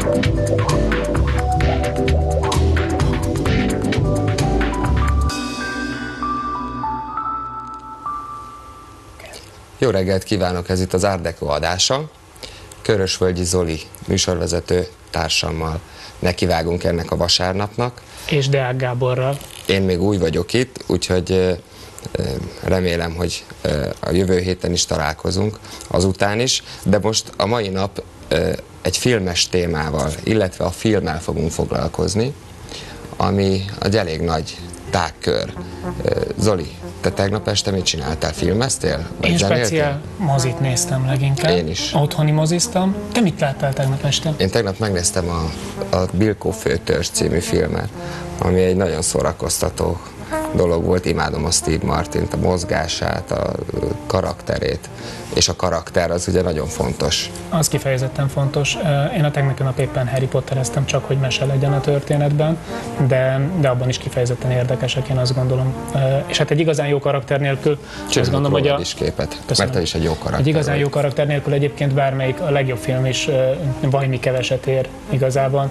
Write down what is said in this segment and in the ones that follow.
Jó reggelt kívánok, ez itt az Art Deco adása. Körösvölgyi Zoli műsorvezető társammal nekivágunk ennek a vasárnapnak. És Deák Gáborral. Én még új vagyok itt, úgyhogy remélem, hogy a jövő héten is találkozunk, azután is, de most a mai nap egy filmes témával, illetve a filmmel fogunk foglalkozni, ami egy elég nagy tágkör. Zoli, te tegnap este mit csináltál? Filmeztél? Én speciál mozit néztem leginkább. Én is. Otthoni moziztam. Te mit láttál tegnap este? Én tegnap megnéztem a Bilko Főtörzs című filmet, ami egy nagyon szórakoztató dolog volt. Imádom a Steve Martint, a mozgását, a karakterét, és a karakter az ugye nagyon fontos. Az kifejezetten fontos. Én a tegnapi nap éppen Harry Pottereztem, csak hogy mese legyen a történetben, de abban is kifejezetten érdekesek, én azt gondolom. És hát egy igazán jó karakter nélkül, azt gondolom, hogy is képet, mert te is egy jó karakter. Egy igazán jó karakter nélkül egyébként bármelyik, a legjobb film is valami keveset ér igazából.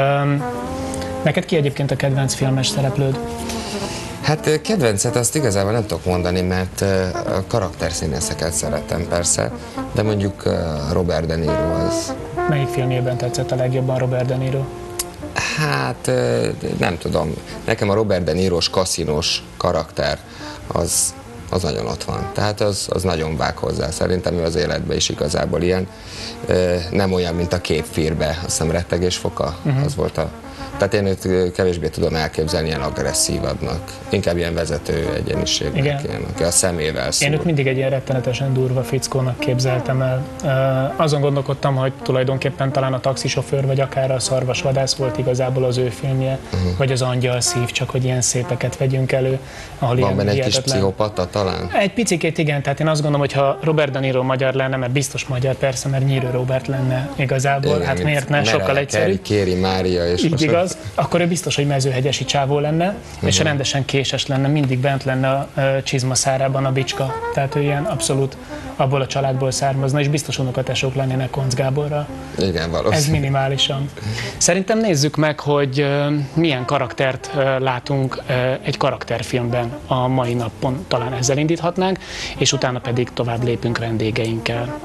Neked ki egyébként a kedvenc filmes szereplőd? Hát kedvencet azt igazából nem tudok mondani, mert a karakterszínészeket szeretem persze, de mondjuk Robert De Niro az... Melyik filmjében tetszett a legjobban Robert De Niro? Hát nem tudom. Nekem a Robert De Niro-s kaszinós karakter az nagyon ott van. Tehát az nagyon vág hozzá. Szerintem ő az életben is igazából ilyen. Nem olyan, mint a Képfírbe, azt hiszem rettegésfoka, az volt a... Tehát én őt kevésbé tudom elképzelni ilyen agresszívabbnak, inkább ilyen vezető egyéniségnek, ilyen, aki a szemével szól. Én őt mindig egy ilyen rettenetesen durva fickónak képzeltem el. Azon gondolkodtam, hogy tulajdonképpen talán a Taxisofőr, vagy akár a Szarvasvadász volt igazából az ő filmje, vagy az Angyal szív, csak hogy ilyen szépeket vegyünk elő. Ahol van benne egy kis pszichopata talán? Egy picikét igen, tehát én azt gondolom, hogy ha Robert De Niro magyar lenne, mert biztos magyar persze, mert Nyírő Robert lenne igazából, igen, hát miért ne, sokkal egyszerűbb. Kéri Mária és akkor ő biztos, hogy mezőhegyesi csávó lenne, és rendesen késes lenne, mindig bent lenne a csizmaszárában a bicska. Tehát ő ilyen abszolút abból a családból származna, és biztos unokatesók lennének Koncz Gáborral. Igen, valószínű. Ez minimálisan. Szerintem nézzük meg, hogy milyen karaktert látunk egy karakterfilmben a mai napon. Talán ezzel indíthatnánk, és utána pedig tovább lépünk vendégeinkkel.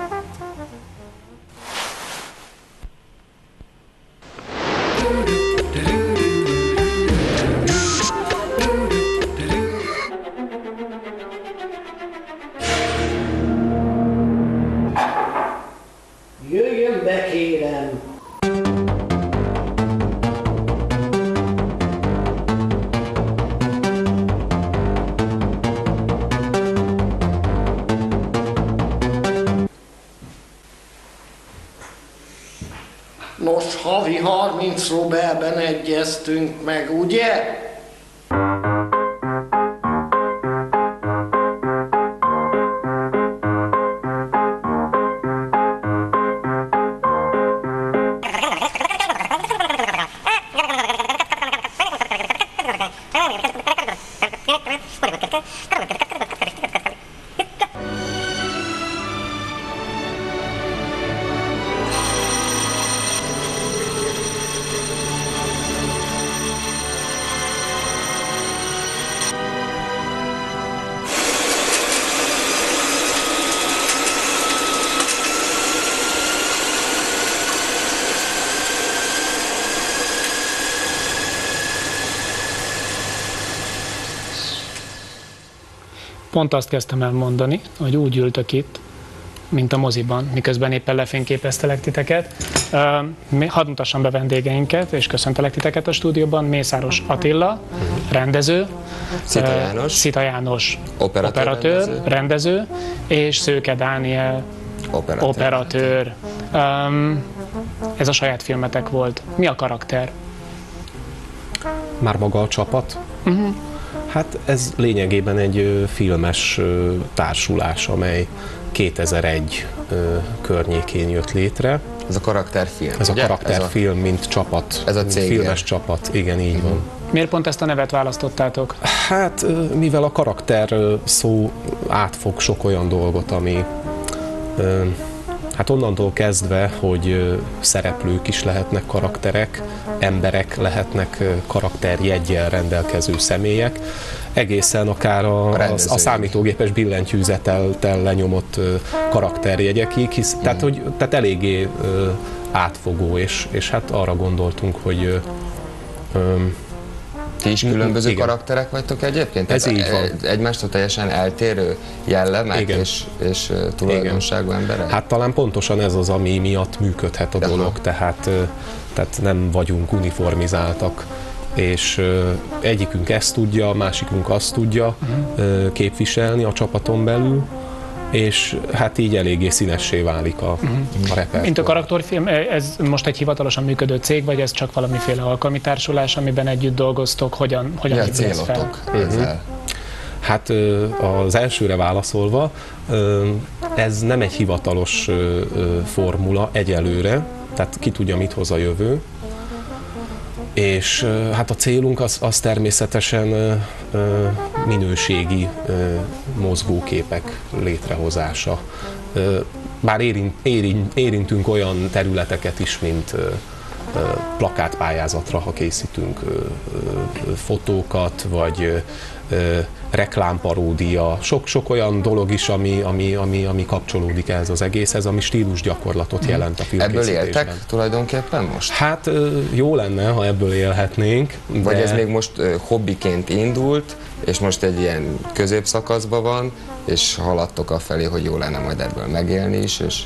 Jöjjön be, kérem! Nos, havi 30 rubelben egyeztünk meg, ugye? Pont azt kezdtem el mondani, hogy úgy ültök itt, mint a moziban, miközben éppen lefényképeztelek titeket. Hadd mutassam be vendégeinket, és köszöntelek titeket a stúdióban. Mészáros Attila, rendező, Szita János, operatőr, rendező, és Szőke Dániel, operatőr. Ez a saját filmetek volt. Mi a karakter? Már maga a csapat? Hát ez lényegében egy filmes társulás, amely 2001 környékén jött létre. Ez a karakterfilm. Ez ugye? A karakterfilm, mint csapat. Ez a cég. Filmes csapat, igen, így van. Miért pont ezt a nevet választottátok? Hát, mivel a karakter szó átfog sok olyan dolgot, ami Hát onnantól kezdve, hogy szereplők is lehetnek karakterek, emberek lehetnek karakterjeggyel rendelkező személyek, egészen akár a számítógépes billentyűzettel lenyomott karakterjegyekig, tehát eléggé átfogó, és hát arra gondoltunk, hogy ti is különböző karakterek vagytok egyébként? Ez így van. Egymástól teljesen eltérő jellemek és tulajdonságú emberek? Hát talán pontosan ez az, ami miatt működhet a dolog, tehát nem vagyunk uniformizáltak, és egyikünk ezt tudja, a másikunk azt tudja képviselni a csapaton belül, és hát így eléggé színessé válik a repertoár. Mint a karakterfilm, ez most egy hivatalosan működő cég, vagy ez csak valamiféle alkalmi társulás, amiben együtt dolgoztok? Hogyan épülsz fel? Ezzel? Hát az elsőre válaszolva, ez nem egy hivatalos formula egyelőre, tehát ki tudja, mit hoz a jövő. És hát a célunk az természetesen minőségi mozgóképek létrehozása. Bár érintünk olyan területeket is, mint plakátpályázatra, ha készítünk fotókat, vagy reklámparódia, sok olyan dolog is, ami kapcsolódik ehhez az egészhez, ami stílusgyakorlatot jelent a filmkészítésben. Ebből éltek tulajdonképpen most? Hát jó lenne, ha ebből élhetnénk. Vagy ez még most hobbiként indult, és most egy ilyen középszakaszban van, és haladtok afelé, hogy jó lenne majd ebből megélni is, és...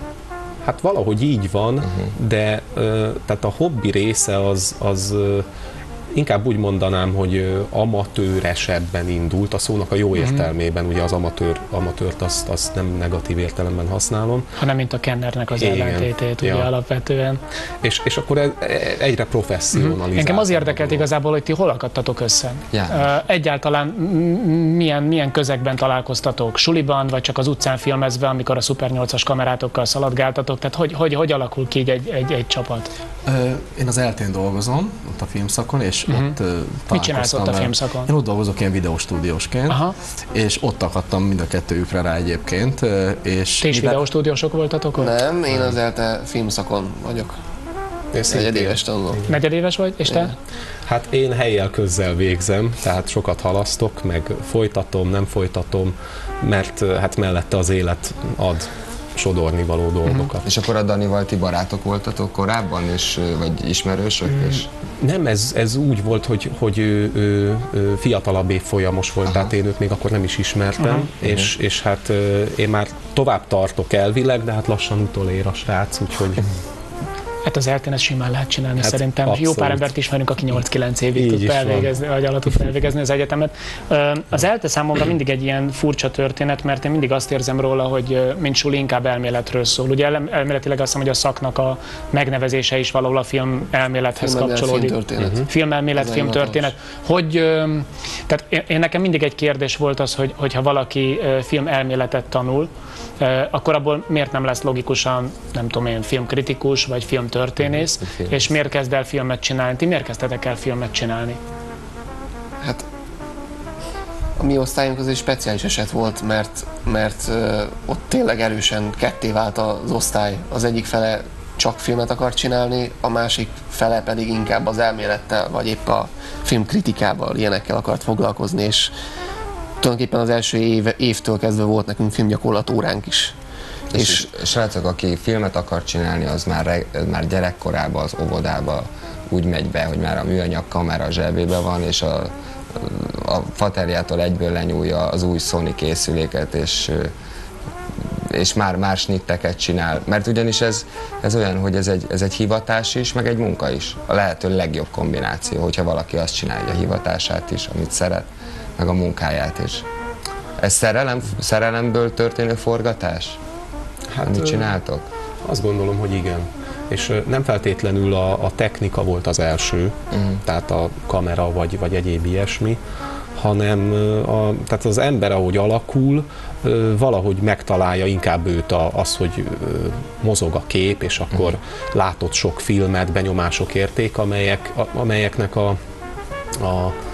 Hát valahogy így van, de tehát a hobbi része az inkább úgy mondanám, hogy amatőresebben indult, a szónak a jó értelmében, ugye az amatőrt azt nem negatív értelemben használom. Hanem mint a Kennernek az ellentétét, ugye alapvetően. És akkor egyre professzionalizáltabb. Engem az érdekelt igazából, hogy ti hol akadtatok össze. Egyáltalán milyen közegben találkoztatok? Suliban, vagy csak az utcán filmezve, amikor a Super 8-as kamerátokkal szaladgáltatok? Tehát hogy alakul ki egy csapat? Én az ELTE-n dolgozom, ott a filmszakon, és ott mit csinálsz ott a filmszakon? Én ott dolgozok ilyen videóstúdiósként, és ott akadtam mind a kettőjükre rá egyébként. És ti is videóstúdiósok voltatok ott? Nem, én az ELTE filmszakon vagyok. Negyedéves tanuló. Negyedéves vagy, és te? Hát én helyjel közzel végzem, tehát sokat halasztok, meg folytatom, nem folytatom, mert hát mellette az élet ad sodorni való dolgokat. És akkor a Danival ti barátok voltatok korábban, vagy ismerősök? És... Nem, ez úgy volt, hogy ő fiatalabb évfolyamos volt, tehát én őt még akkor nem is ismertem, és hát én már tovább tartok elvileg, de hát lassan utolér a srác, úgyhogy... Hát az ELTE-n ezt simán lehet csinálni, hát szerintem. Abszolút. Jó pár embert ismerünk, aki 8-9 évig tud elvégezni, vagy alatt tud elvégezni az egyetemet. Az ELTE számomra mindig egy ilyen furcsa történet, mert én mindig azt érzem róla, hogy mint suli inkább elméletről szól. Ugye elméletileg azt hiszem, hogy a szaknak a megnevezése is valahol a film elmélethez kapcsolódik. Filmelmélet, filmtörténet. Tehát én nekem mindig egy kérdés volt az, hogy ha valaki filmelméletet tanul, akkor abból miért nem lesz logikusan, nem tudom én, filmkritikus vagy filmtörténész, és miért kezd el filmet csinálni? Ti miért kezdtetek el filmet csinálni? Hát a mi osztályunk az egy speciális eset volt, mert ott tényleg erősen ketté vált az osztály. Az egyik fele csak filmet akar csinálni, a másik fele pedig inkább az elmélettel, vagy épp a filmkritikával, ilyenekkel akart foglalkozni, és tulajdonképpen az első évtől kezdve volt nekünk filmgyakorlat óránk is. És srácok, aki filmet akar csinálni, az már gyerekkorában, az óvodába úgy megy be, hogy már a műanyag kamera a zsebébe van, és a faterjától egyből lenyúlja az új Sony készüléket, és már snitteket csinál. Mert ugyanis ez olyan, hogy ez egy hivatás is, meg egy munka is. A lehető legjobb kombináció, hogyha valaki azt csinálja, a hivatását is, amit szeret, meg a munkáját is. Ez szerelemből történő forgatás? Hát, mit csináltok? Azt gondolom, hogy igen. És nem feltétlenül a technika volt az első, tehát a kamera vagy egyéb ilyesmi, hanem tehát az ember, ahogy alakul, valahogy megtalálja inkább őt az, hogy mozog a kép, és akkor látott sok filmet, benyomások érték, amelyeknek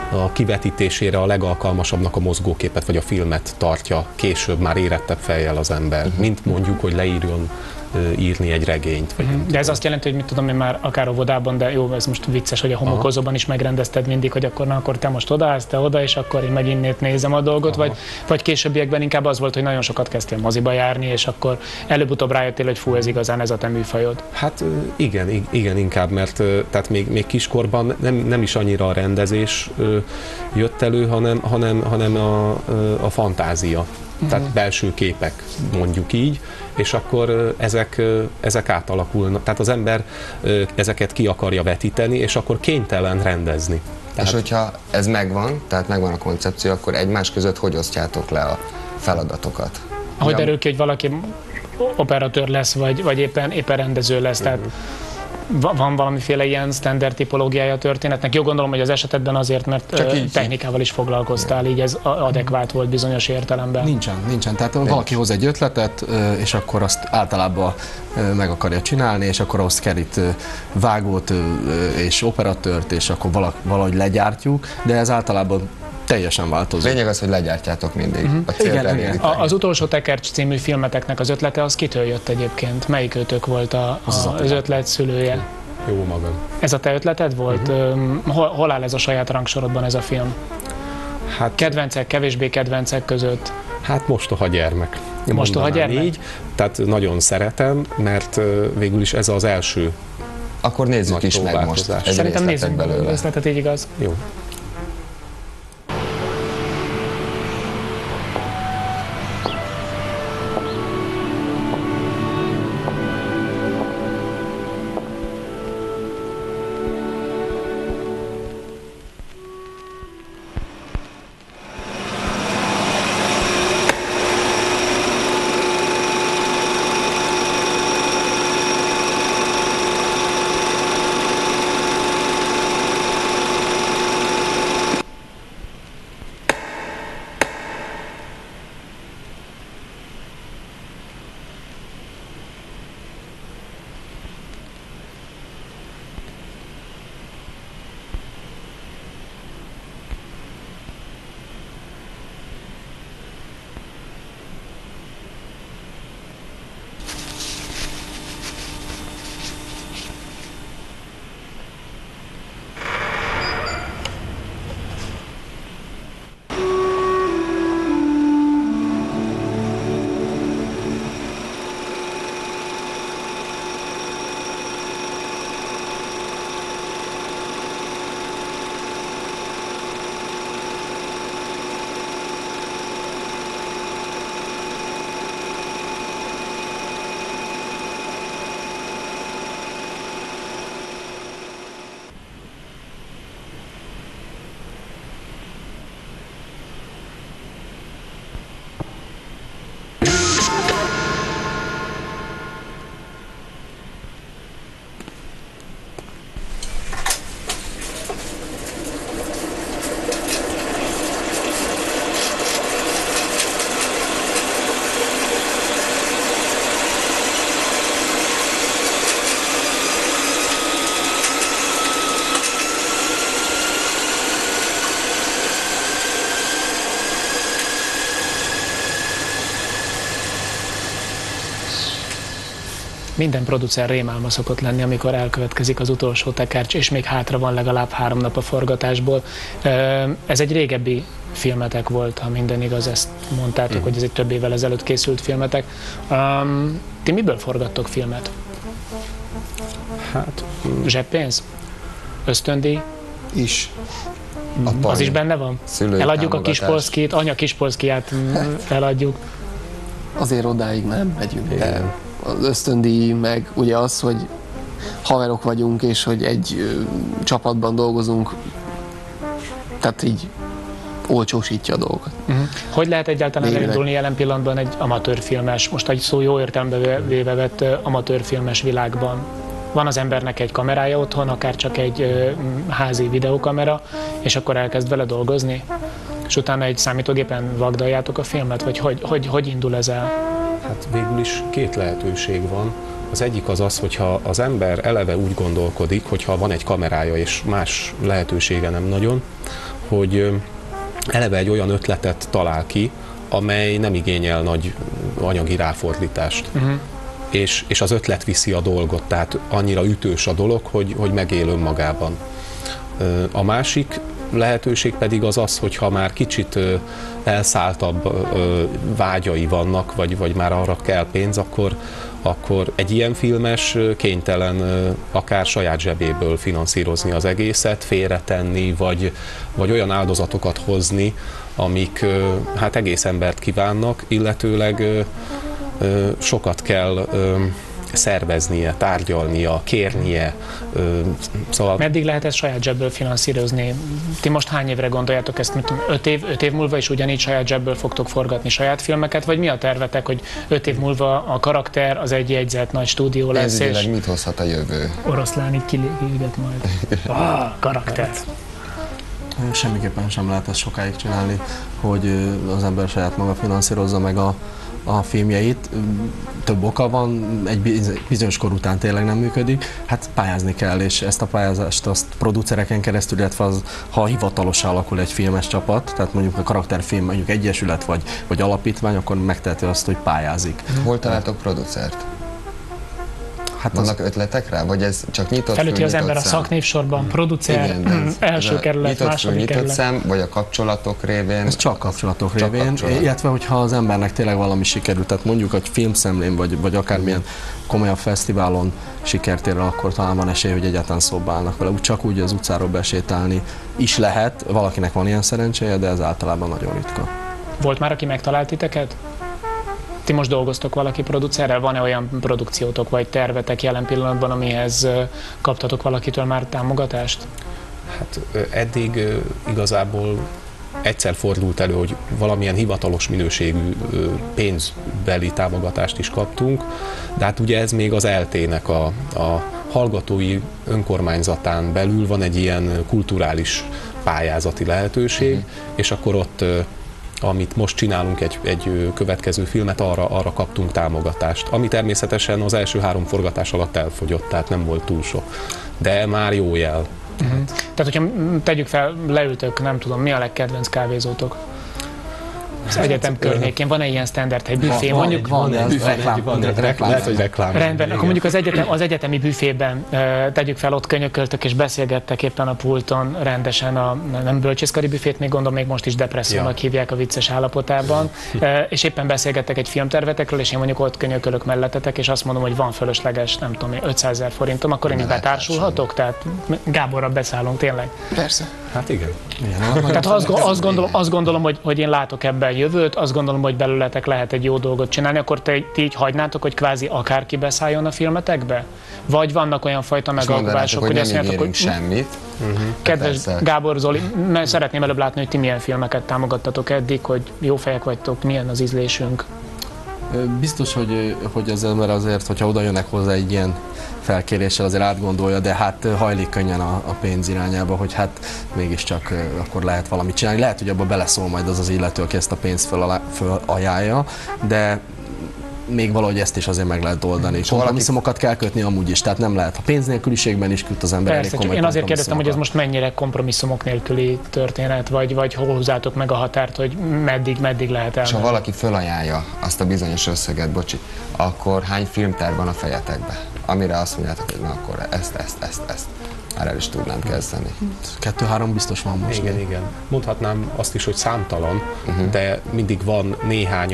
a kivetítésére a legalkalmasabbnak a mozgóképet vagy a filmet tartja később már érettebb fejjel az ember, mint mondjuk, hogy leírjon írni egy regényt. Vagy De ez azt jelenti, hogy mit tudom én már akár óvodában, de jó, ez most vicces, hogy a homokozóban is megrendezted mindig, hogy akkor te most odaállsz, te oda, és akkor én megint nézem a dolgot, vagy későbbiekben inkább az volt, hogy nagyon sokat kezdtél moziba járni, és akkor előbb-utóbb rájöttél, hogy fú, ez igazán ez a te műfajod. Hát igen, inkább, mert tehát még kiskorban nem is annyira a rendezés jött elő, hanem a fantázia. Tehát belső képek, mondjuk így, és akkor ezek átalakulnak. Tehát az ember ezeket ki akarja vetíteni, és akkor kénytelen rendezni. És hogyha ez megvan, tehát megvan a koncepció, akkor egymás között hogy osztjátok le a feladatokat? Ahogy derül ki, hogy valaki operatőr lesz, vagy éppen rendező lesz, tehát van valamiféle ilyen standard tipológiája a történetnek. Jó, gondolom, hogy az esetedben azért, mert technikával is foglalkoztál, így ez adekvát volt bizonyos értelemben. Nincsen. Tehát valaki hoz egy ötletet, és akkor azt általában meg akarja csinálni, és akkor ahhoz kerít vágót és operatőrt, és akkor valahogy legyártjuk, de ez általában teljesen változó. Lényeg az, hogy legyártjátok mindig. Igen. Az utolsó tekercs című filmeteknek az ötlete, az kitől jött egyébként? Melyik őtök volt az ötlet szülője? Jó magam. Ez a te ötleted volt? Hol áll ez a saját rangsorodban ez a film? Hát, kedvencek, kevésbé kedvencek között? Hát Mostoha gyermek. Mostoha gyermek? Így, tehát nagyon szeretem, mert végül is ez az első. Akkor nézzük is meg most. Szerintem nézzük belőle. Részletet, így igaz. Jó. Minden producer rémálma szokott lenni, amikor elkövetkezik az utolsó tekercs, és még hátra van legalább 3 nap a forgatásból. Ez egy régebbi filmetek volt, ha minden igaz, ezt mondtátok, hogy ez egy több évvel ezelőtt készült filmetek. Ti miből forgattok filmet? Hát... Zseppénz? Ösztöndíj? Is. Az is benne van? Eladjuk a Kispolszkit, anya Kispolszkiját eladjuk. Azért odáig nem megyünk, de az ösztöndíj meg ugye az, hogy haverok vagyunk, és hogy egy csapatban dolgozunk, tehát így olcsósítja a dolgokat. Hogy lehet egyáltalán elindulni jelen pillanatban egy amatőrfilmes, most egy szó jó értelembe véve vett amatőrfilmes világban? Van az embernek egy kamerája otthon, akár csak egy házi videókamera, és akkor elkezd vele dolgozni? És utána egy számítógépen vagdaljátok a filmet? Vagy hogy indul ez el? Hát végül is 2 lehetőség van. Az egyik az, hogyha az ember eleve úgy gondolkodik, hogyha van egy kamerája és más lehetősége nem nagyon, hogy eleve egy olyan ötletet talál ki, amely nem igényel nagy anyagi ráfordítást. És az ötlet viszi a dolgot, tehát annyira ütős a dolog, hogy megél önmagában. A másik lehetőség pedig az, hogyha már kicsit elszálltabb vágyai vannak, vagy már arra kell pénz, akkor egy ilyen filmes kénytelen akár saját zsebéből finanszírozni az egészet, félretenni, vagy olyan áldozatokat hozni, amik hát egész embert kívánnak, illetőleg sokat kell szerveznie, tárgyalnia, kérnie. Szóval... Meddig lehet ezt saját zsebből finanszírozni? Ti most hány évre gondoljátok ezt? 5 év múlva is ugyanígy saját zsebből fogtok forgatni saját filmeket? Vagy mi a tervetek, hogy 5 év múlva a karakter az egy jegyzett nagy stúdió lesz? Pénzügyileg és mit hozhat a jövő? Oroszlánig kilégget majd. Karakter. Semmiképpen sem lehet ezt sokáig csinálni, hogy az ember saját maga finanszírozza meg a filmjeit. Több oka van, egy bizonyos kor után tényleg nem működik, hát pályázni kell, és ezt a pályázást azt producereken keresztül, illetve ha hivatalosan alakul egy filmes csapat, tehát mondjuk a karakterfilm, mondjuk egyesület vagy alapítvány, akkor megteheti azt, hogy pályázik. Hol találtok producert? Hát vannak ötletek rá? Vagy ez csak nyitott felüti az ember szem? a szaknévsorban, producer, első kerület, második kerület. Szem, vagy a kapcsolatok révén? Ez csak kapcsolatok révén, illetve hogyha az embernek tényleg valami sikerült, tehát mondjuk egy filmszemlén, vagy akármilyen komolyabb fesztiválon sikert ér, akkor talán van esély, hogy egyáltalán szóba állnak vele. Csak úgy az utcáról besétálni is lehet, valakinek van ilyen szerencséje, de ez általában nagyon ritka. Volt már, aki megtalált titeket? Ti most dolgoztok valaki producerrel? Van-e olyan produkciótok vagy tervetek jelen pillanatban, amihez kaptatok valakitől már támogatást? Hát eddig igazából egyszer fordult elő, hogy valamilyen hivatalos minőségű pénzbeli támogatást is kaptunk, de hát ugye ez még az ELTE-nek a hallgatói önkormányzatán belül van egy ilyen kulturális pályázati lehetőség, és akkor ott amit most csinálunk, egy következő filmet, arra kaptunk támogatást, ami természetesen az első 3 forgatás alatt elfogyott, tehát nem volt túl sok, de már jó jel. Tehát, hogyha tegyük fel, leültök, nem tudom, mi a legkedvenc kávézótok? Az egyetem környékén van-e ilyen standard hely büfé? Mondjuk van, lehet, hogy reklám. Rendben, akkor mondjuk az egyetemi büfében tegyük fel, ott könyököltök és beszélgettek éppen a pulton rendesen nem bölcsészkari büfét, még gondolom még most is depressziónak hívják a vicces állapotában, és éppen beszélgettek egy filmtervetekről, és én mondjuk ott könyökölök mellettetek, és azt mondom, hogy van fölösleges, nem tudom, 500 000 forintom, akkor én is betársulhatok? Tehát Gáborral beszállunk tényleg? Persze. Hát igen. Tehát azt gondolom, hogy én látok ebben jövőt, azt gondolom, hogy belőletek lehet egy jó dolgot csinálni, akkor ti így hagynátok, hogy kvázi akárki beszálljon a filmetekbe? Vagy vannak olyan fajta megalkuvások, hogy azt mondjátok, hogy semmit. Kedves Gábor, Zoli, szeretném előbb látni, hogy ti milyen filmeket támogattatok eddig, hogy jó fejek vagytok, milyen az ízlésünk. Biztos, hogy az ember azért, hogyha oda jönnek hozzá egy ilyen felkéréssel, azért átgondolja, de hát hajlik könnyen a pénz irányába, hogy hát mégiscsak akkor lehet valamit csinálni. Lehet, hogy abba beleszól majd az illető, aki ezt a pénzt fölajánlja, de még valahogy ezt is azért meg lehet oldani. Kompromisszumokat kell kötni amúgy is, tehát nem lehet. A pénz nélküliségben is küld az ember elég komoly én azért kérdeztem, hogy ez most mennyire kompromisszumok nélküli történet, vagy hol húzátok meg a határt, hogy meddig lehet elmenni. És ha valaki fölajánlja azt a bizonyos összeget, bocsi, akkor hány filmterv van a fejetekben? Amire azt mondjátok, hogy na akkor ezt. Már el is tudnám kezdeni. 2-3 biztos van most. Igen. Mondhatnám azt is, hogy számtalan, de mindig van néhány,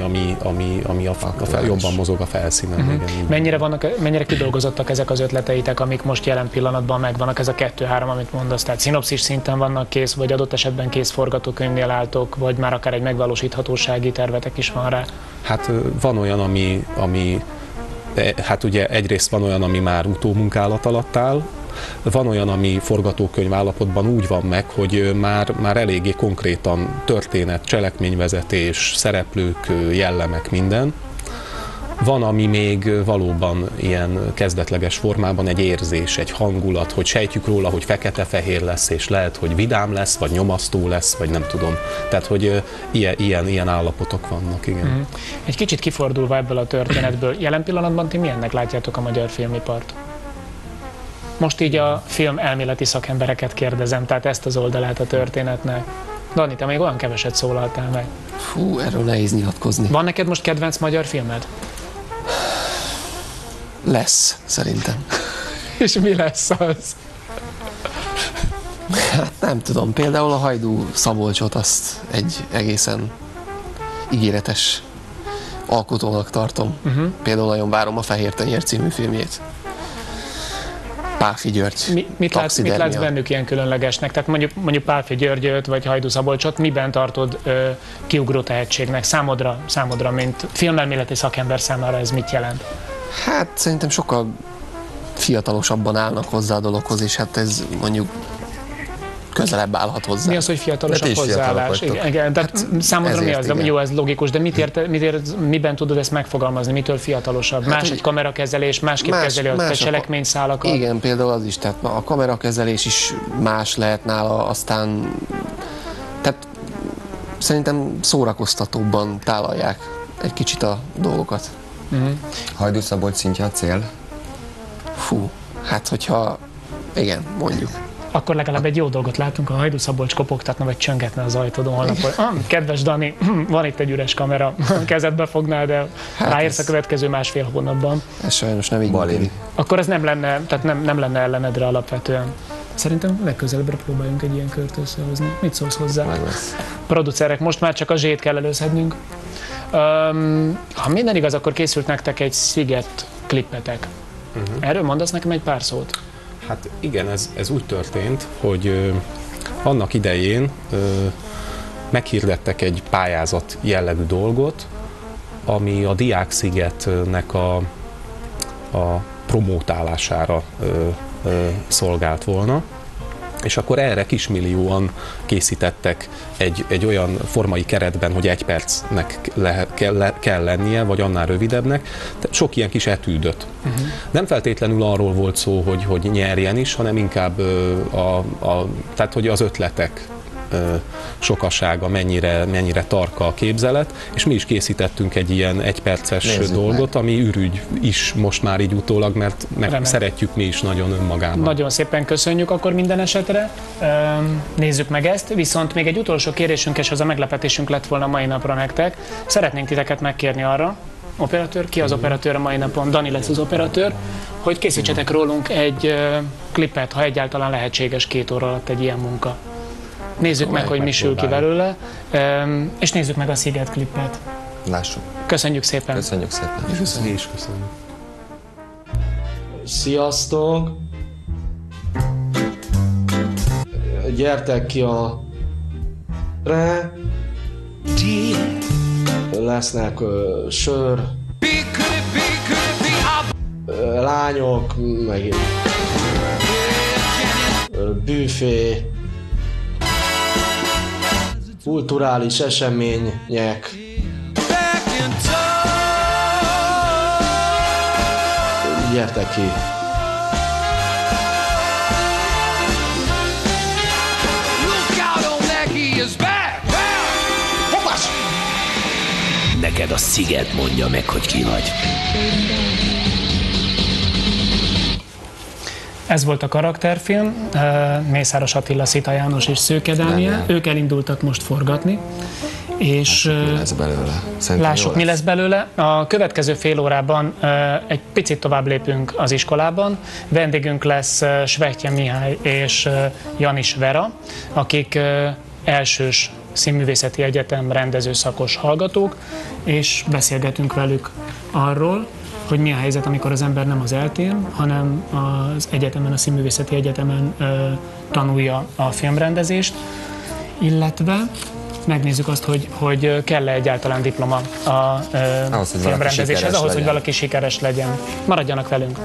ami jobban mozog a felszínen. Igen. Mennyire kidolgozottak ezek az ötleteitek, amik most jelen pillanatban megvannak, ez a 2-3, amit mondasz, tehát szinopszis szinten vannak kész, vagy adott esetben kész forgatókönyvnél álltok, vagy már akár egy megvalósíthatósági tervetek is van rá? Hát van olyan, ami hát ugye egyrészt van olyan, ami már utómunkálat alatt áll, van olyan, ami forgatókönyv állapotban úgy van meg, hogy már eléggé konkrétan történet, cselekményvezetés, szereplők, jellemek, minden. Van, ami még valóban ilyen kezdetleges formában egy érzés, egy hangulat, hogy sejtjük róla, hogy fekete-fehér lesz, és lehet, hogy vidám lesz, vagy nyomasztó lesz, vagy nem tudom. Tehát, hogy ilyen állapotok vannak, igen. Egy kicsit kifordulva ebből a történetből, jelen pillanatban ti milyennek látjátok a magyar filmipart? Most így a film elméleti szakembereket kérdezem, tehát ezt az oldalát a történetnek. Dani, te még olyan keveset szólaltál meg. Fú, erről nehéz nyilatkozni. Van neked most kedvenc magyar filmed? Lesz, szerintem. És mi lesz az? Hát nem tudom, például a Hajdú Szabolcsot azt egy egészen ígéretes alkotónak tartom. Például nagyon várom a Fehér Tenyér című filmjét. Pálffy György. Mit látsz bennük ilyen különlegesnek? Tehát mondjuk Pálffy Györgyöt vagy Hajdú Szabolcsot miben tartod kiugró tehetségnek? Számodra, mint filmelméleti szakember számára ez mit jelent? Hát szerintem sokkal fiatalosabban állnak hozzá a dologhoz, és hát ez mondjuk közelebb állhat hozzá. Mi az, hogy fiatalosabb hozzáállás? Igen, tehát számodra mi az? Igen. Jó, ez logikus, de miben tudod ezt megfogalmazni? Mitől fiatalosabb? Hát, más egy kamerakezelés, másképp kezeli a cselekményszálakat? Igen, például az is, tehát a kamerakezelés is más lehet nála, aztán tehát szerintem szórakoztatóbban tálalják egy kicsit a dolgokat. Hajdú Szabolcs szintje a cél? Fú, hát hogyha igen, mondjuk. Akkor legalább egy jó dolgot látunk, a Hajdú Szabolcs kopogtatna vagy csöngetne az ajtódon holnap, hogy kedves Dani, van itt egy üres kamera, kezedbe fognád, de hát ráérsz a következő másfél hónapban. Ez sajnos nem így Balin. Akkor ez nem lenne, tehát nem lenne ellenedre alapvetően. Szerintem legközelebbre próbáljunk egy ilyen kört összehozni. Mit szólsz hozzá? Meg lesz. Producerek, most már csak a zsét kell előszednünk. Ha minden igaz, akkor készült nektek egy Sziget klippetek. Erről mondasz nekem egy pár szót? Hát igen, ez úgy történt, hogy annak idején meghirdettek egy pályázat jellegű dolgot, ami a Diákszigetnek a promótálására szolgált volna, és akkor erre kismillióan készítettek egy olyan formai keretben, hogy 1 percnek kell lennie, vagy annál rövidebbnek, tehát sok ilyen kis etűdöt. Nem feltétlenül arról volt szó, hogy nyerjen is, hanem inkább tehát, hogy az ötletek sokassága, mennyire tarka a képzelet, és mi is készítettünk egy ilyen 1 perces dolgot, ami ürügy is most már így utólag, mert szeretjük mi is nagyon önmagában. Nagyon szépen köszönjük akkor minden esetre. Nézzük meg ezt, viszont még egy utolsó kérésünk, és az a meglepetésünk lett volna mai napra nektek. Szeretnénk titeket megkérni arra, operatőr, ki az operatőr a mai napon? Dani lesz az operatőr, hogy készítsetek rólunk egy klipet, ha egyáltalán lehetséges 2 óra alatt egy ilyen munka. Nézzük meg, hogy mi sül ki belőle, és nézzük meg a Sziget klippet. Lássuk. Köszönjük szépen. Köszönjük szépen. Mi is köszönjük. Sziasztok! Gyertek ki a re. Lesznek sör, lányok, meg büfé, kulturális események. Gyertek ki! Neked a Sziget mondja meg, hogy ki vagy. Ez volt a karakterfilm, Mészáros Attila, Szita János és Szőke Dániel. Ők elindultak most forgatni. És lesz belőle. lássuk, mi lesz belőle. A következő fél órában egy picit tovább lépünk az iskolában. Vendégünk lesz Svehetje Mihály és Janis Vera, akik elsős Színművészeti Egyetem rendezőszakos hallgatók, és beszélgetünk velük arról, hogy mi a helyzet, amikor az ember nem az ELTE-n, hanem az egyetemen, a Színművészeti Egyetemen tanulja a filmrendezést, illetve megnézzük azt, hogy kell-e egyáltalán diploma a filmrendezéshez, ahhoz, hogy valaki sikeres legyen. Maradjanak velünk!